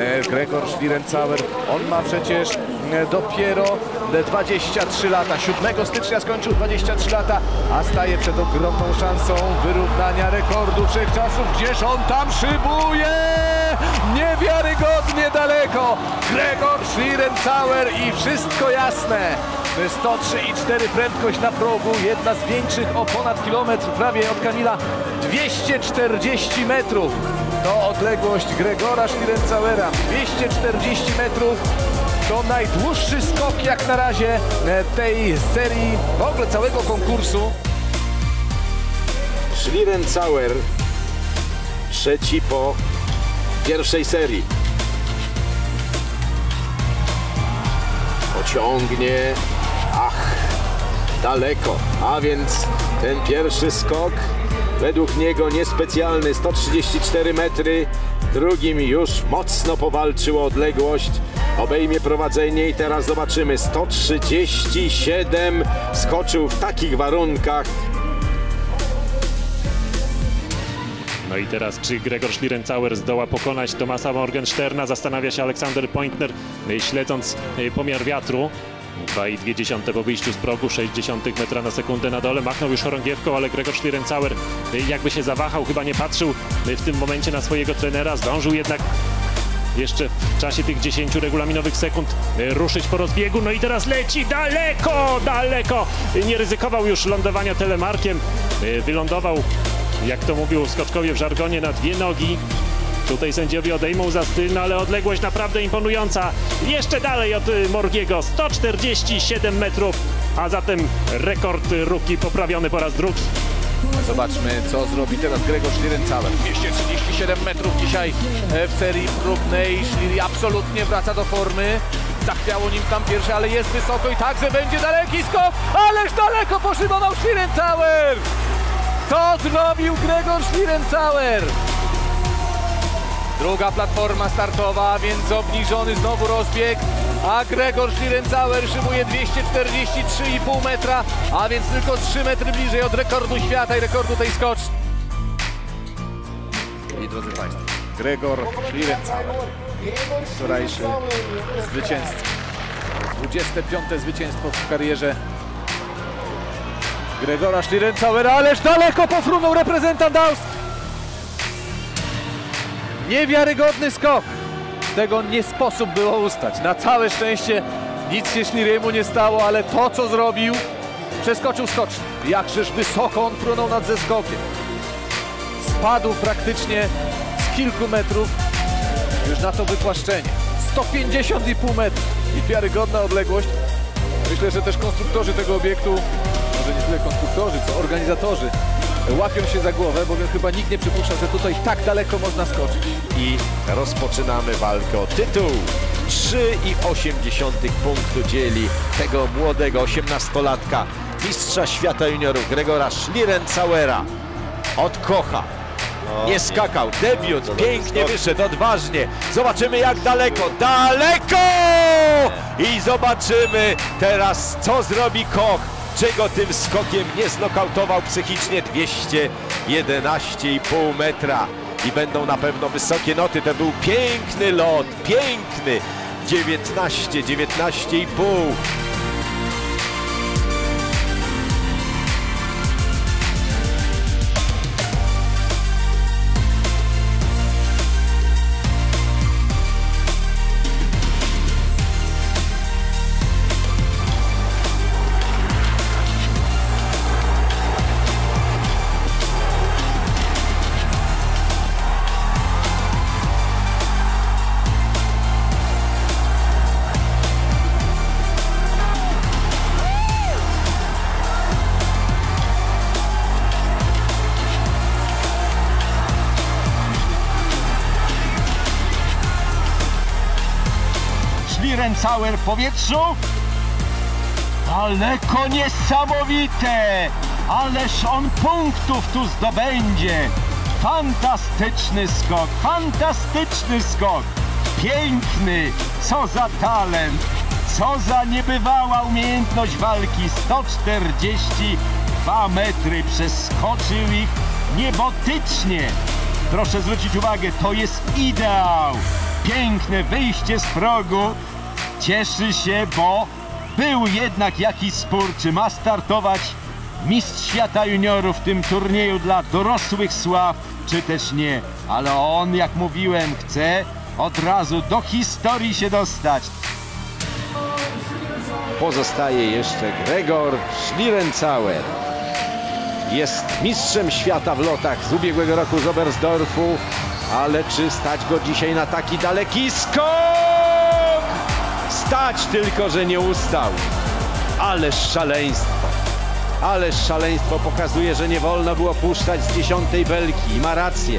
Gregor Schlierenzauer. On ma przecież dopiero 23 lata. 7 stycznia skończył 23 lata, a staje przed ogromną szansą wyrównania rekordu wszechczasów. Gdzież on tam szybuje? Niewiarygodnie daleko. Gregor Schlierenzauer i wszystko jasne. 103,4 prędkość na progu, jedna z większych o ponad kilometr prawie od Kamila. 240 metrów to odległość Gregora Schlierenzauera. 240 metrów to najdłuższy skok jak na razie tej serii, w ogóle całego konkursu. Schlierenzauer trzeci po pierwszej serii. Pociągnie, daleko, a więc ten pierwszy skok według niego niespecjalny, 134 metry, drugim już mocno powalczył o odległość, obejmie prowadzenie i teraz zobaczymy, 137 skoczył w takich warunkach. No i teraz czy Gregor Schlierenzauer zdoła pokonać Thomasa Morgensterna? Zastanawia się Aleksander Pointner, śledząc pomiar wiatru. 2,2 po wyjściu z progu, 0,6 metra na sekundę na dole. Machnął już chorągiewką, ale Gregor Schlierenzauer jakby się zawahał, chyba nie patrzył w tym momencie na swojego trenera. Zdążył jednak jeszcze w czasie tych 10 regulaminowych sekund ruszyć po rozbiegu. No i teraz leci daleko, daleko. Nie ryzykował już lądowania telemarkiem. Wylądował, jak to mówił skoczkowie w żargonie, na dwie nogi. Tutaj sędziowie odejmą za styl, no ale odległość naprawdę imponująca. Jeszcze dalej od Morgiego, 147 metrów, a zatem rekord Ruki poprawiony po raz drugi. Zobaczmy, co zrobi teraz Gregor Schlierenzauer. 237 metrów dzisiaj w serii próbnej. Schlier absolutnie wraca do formy. Zachwiało nim tam pierwsze, ale jest wysoko i także będzie daleki skok. Ależ daleko poszybonął Schlierenzauer! Co zrobił Gregor Schlierenzauer? Druga platforma startowa, więc obniżony znowu rozbieg, a Gregor Schlierenzauer szybuje 243,5 metra, a więc tylko 3 metry bliżej od rekordu świata i rekordu tej skoczni. I drodzy Państwo, Gregor Schlierenzauer, wczorajszy zwycięzca. 25. zwycięstwo w karierze Gregora Schlierenzauera, ależ daleko pofrunął reprezentant Austrii. Niewiarygodny skok. Tego nie sposób było ustać. Na całe szczęście nic się Schlieriemu nie stało, ale to, co zrobił, przeskoczył skocznię. Jakżeż wysoko on frunął nad zeskokiem. Spadł praktycznie z kilku metrów już na to wypłaszczenie. 150,5 metrów i wiarygodna odległość. Myślę, że też konstruktorzy tego obiektu, może nie tyle konstruktorzy, co organizatorzy, łapią się za głowę, bowiem chyba nikt nie przypuszcza, że tutaj tak daleko można skoczyć. I rozpoczynamy walkę o tytuł. 3,8 punktu dzieli tego młodego 18-latka, mistrza świata juniorów Gregora Schlierenzauera. Od Kocha. Nie skakał, debiut, pięknie wyszedł, odważnie. Zobaczymy jak daleko, daleko! I zobaczymy teraz, co zrobi Koch. Czego tym skokiem nie znokautował psychicznie. 211,5 metra i będą na pewno wysokie noty. To był piękny lot, piękny. 19,5. Schlierenzauer w powietrzu. Daleko, niesamowite! Ależ on punktów tu zdobędzie. Fantastyczny skok, fantastyczny skok. Piękny, co za talent, co za niebywała umiejętność walki. 142 metry, przeskoczył ich niebotycznie. Proszę zwrócić uwagę, to jest ideał. piękne wyjście z progu. Cieszy się, bo był jednak jakiś spór, czy ma startować mistrz świata juniorów w tym turnieju dla dorosłych sław, czy też nie. Ale on, jak mówiłem, chce od razu do historii się dostać. Pozostaje jeszcze Gregor Schlierenzauer. Jest mistrzem świata w lotach z ubiegłego roku z Oberstdorfu, ale czy stać go dzisiaj na taki daleki skok? Stać, tylko że nie ustał. Ależ szaleństwo. Ależ szaleństwo, pokazuje, że nie wolno było puszczać z 10. belki. I ma rację.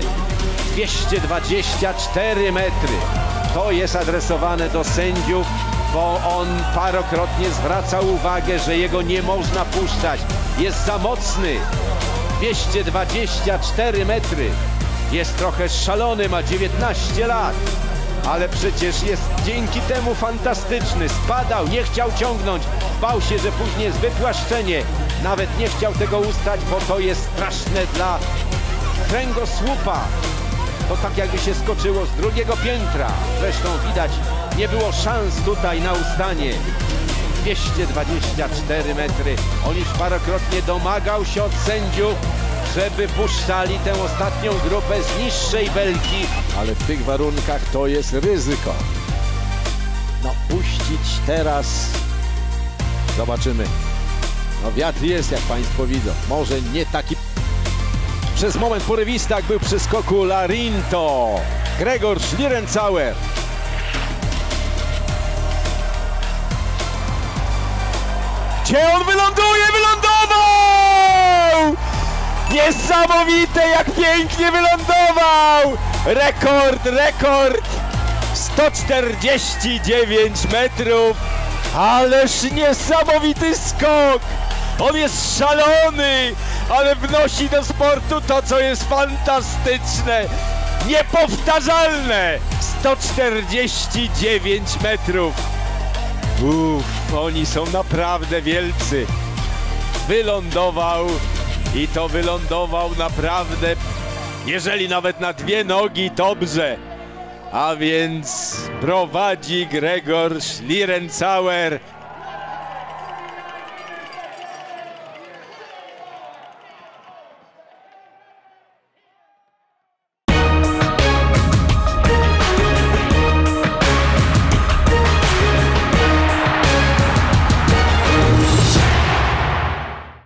224 metry. To jest adresowane do sędziów, bo on parokrotnie zwracał uwagę, że jego nie można puszczać. Jest za mocny. 224 metry. Jest trochę szalony, ma 19 lat. Ale przecież jest dzięki temu fantastyczny. Spadał, nie chciał ciągnąć. Bał się, że później jest wypłaszczenie. Nawet nie chciał tego ustać, bo to jest straszne dla kręgosłupa. To tak jakby się skoczyło z drugiego piętra. Zresztą widać, nie było szans tutaj na ustanie. 224 metry. On już parokrotnie domagał się od sędziów, żeby puszczali tę ostatnią grupę z niższej belki. Ale w tych warunkach to jest ryzyko. No puścić teraz. Zobaczymy. No wiatr jest, jak Państwo widzą. Może nie taki przez moment porywisty, jak był przy skoku Larinto. Gregor Schlierenzauer. Gdzie on wyląduje? Wylądował! Niesamowite, jak pięknie wylądował! Rekord! 149 metrów. Ależ niesamowity skok! On jest szalony, ale wnosi do sportu to, co jest fantastyczne, niepowtarzalne. 149 metrów. Oni są naprawdę wielcy. Wylądował i to wylądował naprawdę, jeżeli nawet na dwie nogi, dobrze. A więc prowadzi Gregor Schlierenzauer.